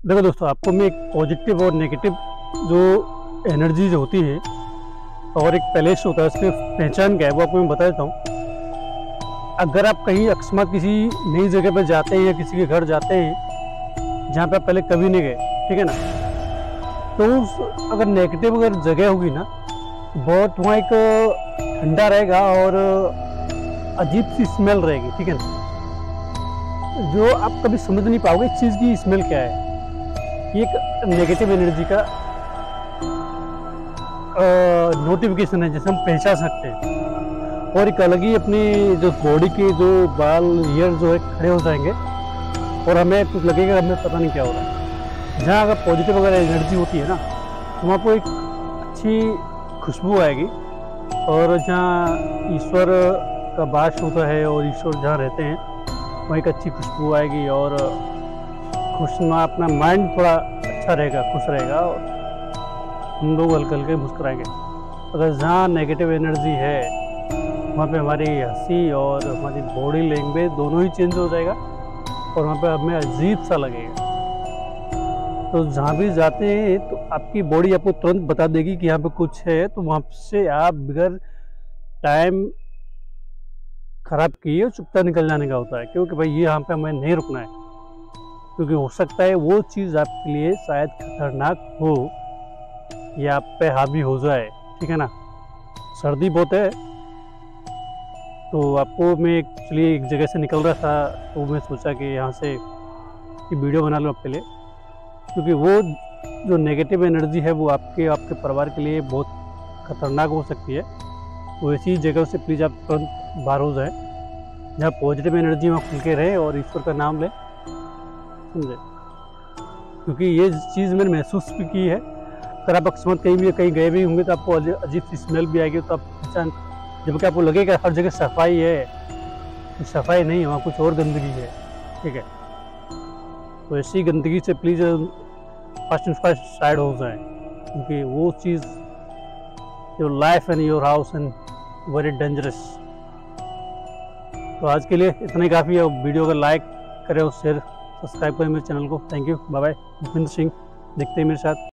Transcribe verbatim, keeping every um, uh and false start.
देखो दोस्तों, आपको मैं एक पॉजिटिव और नेगेटिव जो एनर्जीज होती है और एक पैलेस होता है, उसकी पहचान क्या है वो आपको मैं बता देता हूँ। अगर आप कहीं अकस्मात किसी नई जगह पर जाते हैं या किसी के घर जाते हैं जहाँ पे आप पहले कभी नहीं गए, ठीक है ना, तो उस अगर नेगेटिव अगर जगह होगी ना, तो बहुत वहाँ एक ठंडा रहेगा और अजीब सी स्मेल रहेगी, ठीक है ना, जो आप कभी समझ नहीं पाओगे इस चीज़ की स्मेल क्या है। ये एक नेगेटिव एनर्जी का नोटिफिकेशन है जिसे हम पहचान सकते हैं। और एक अलग ही अपनी जो बॉडी के जो बाल ईयर जो है खड़े हो जाएंगे और हमें कुछ लगेगा हमें पता नहीं क्या हो रहा है। जहाँ अगर पॉजिटिव अगर एनर्जी होती है ना, तो वहाँ पर एक अच्छी खुशबू आएगी। और जहाँ ईश्वर का वास होता है और ईश्वर जहाँ रहते हैं वहाँ एक अच्छी खुशबू आएगी और खुशनुमा अपना माइंड थोड़ा अच्छा रहेगा, खुश रहेगा और हम लोग हल्के हल्के मुस्कुराएंगे। अगर जहाँ नेगेटिव एनर्जी है वहाँ पे हमारी हंसी और हमारी बॉडी लैंग्वेज दोनों ही चेंज हो जाएगा और वहाँ पे हमें अजीब सा लगेगा। तो जहाँ भी जाते हैं तो आपकी बॉडी आपको तुरंत बता देगी कि यहाँ पे कुछ है, तो वहाँ से आप बगैर टाइम खराब किए चुपता निकल जाने का होता है, क्योंकि भाई ये यहाँ पे हमें नहीं रुकना है। क्योंकि हो सकता है वो चीज़ आपके लिए शायद खतरनाक हो या आप पे हावी हो जाए, ठीक है ना। सर्दी बहुत है तो आपको मैं एक्चुअली एक जगह से निकल रहा था, तो मैं सोचा कि यहाँ से कि वीडियो बना लूँ आपके लिए, क्योंकि वो जो नेगेटिव एनर्जी है वो आपके आपके परिवार के लिए बहुत खतरनाक हो सकती है। तो ऐसी जगह से प्लीज़ आप तुरंत बाहर हो जाएँ जहाँ पॉजिटिव एनर्जी वहाँ खुल के रहे और ईश्वर का नाम लें, समझे। क्योंकि ये चीज़ मैंने महसूस भी की है। अगर आप अकस्मात कहीं भी कहीं गए भी होंगे तो आपको अजीब सी स्मेल भी आएगी, तो आप पहचान, जबकि आपको लगेगा हर जगह सफाई है, तो सफाई नहीं है, वहाँ कुछ और गंदगी है, ठीक है। तो ऐसी गंदगी से please first and first side हो जाए, क्योंकि वो चीज़ your life and your house and very dangerous. तो आज के लिए इतना ही काफ़ी है। वीडियो को लाइक करें और शेयर सब्सक्राइब करें मेरे चैनल को। Thank you, bye bye. Bhupendra Singh, देखते हैं मेरे साथ।